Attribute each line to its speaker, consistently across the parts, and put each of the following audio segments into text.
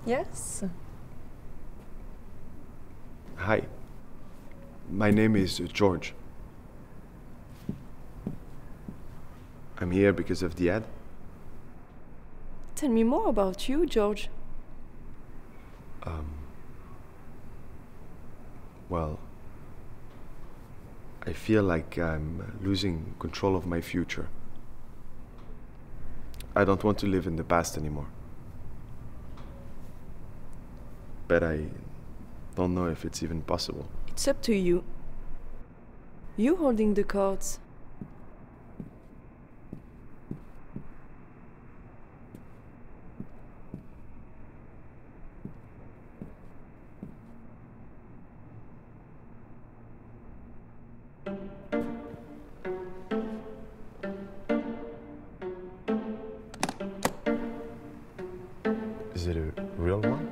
Speaker 1: Yes?
Speaker 2: Hi. My name is George. I'm here because of the ad.
Speaker 1: Tell me more about you, George.
Speaker 2: Well, I feel like I'm losing control of my future. I don't want to live in the past anymore. But I don't know if it's even possible.
Speaker 1: It's up to you. You holding the cards.
Speaker 2: Is it a real one?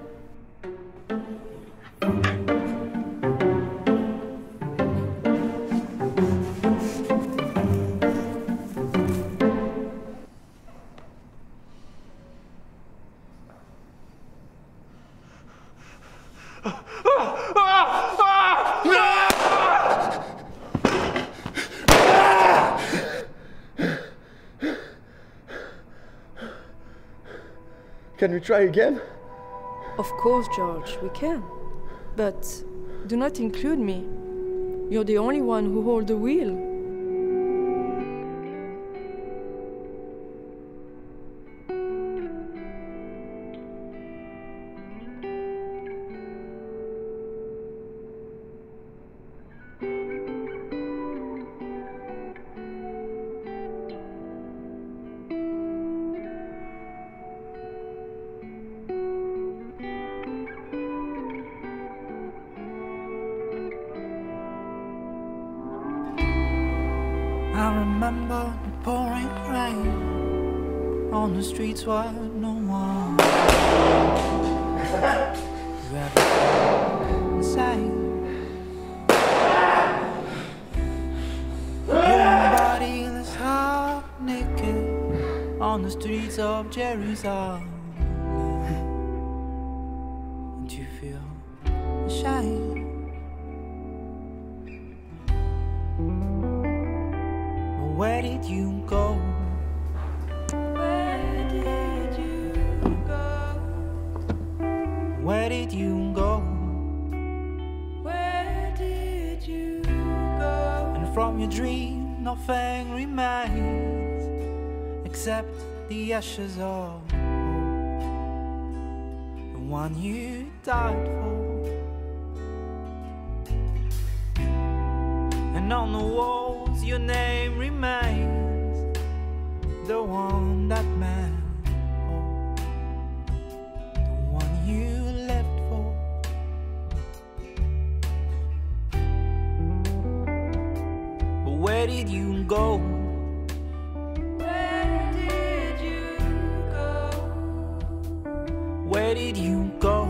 Speaker 2: Can we try again?
Speaker 1: Of course, George, we can. But do not include me. You're the only one who holds the wheel.
Speaker 3: I remember the pouring rain on the streets where no one ever sang. Your body is half naked on the streets of Jerusalem, and you feel ashamed. Where did you go? Where did you go? Where did you go? Where did you go? And from your dream nothing remains except the ashes of hope, the one you died for. And on the walls your name remains, the one that man hoped, the one you left for. But where did you go? Where did you go? Where did you go?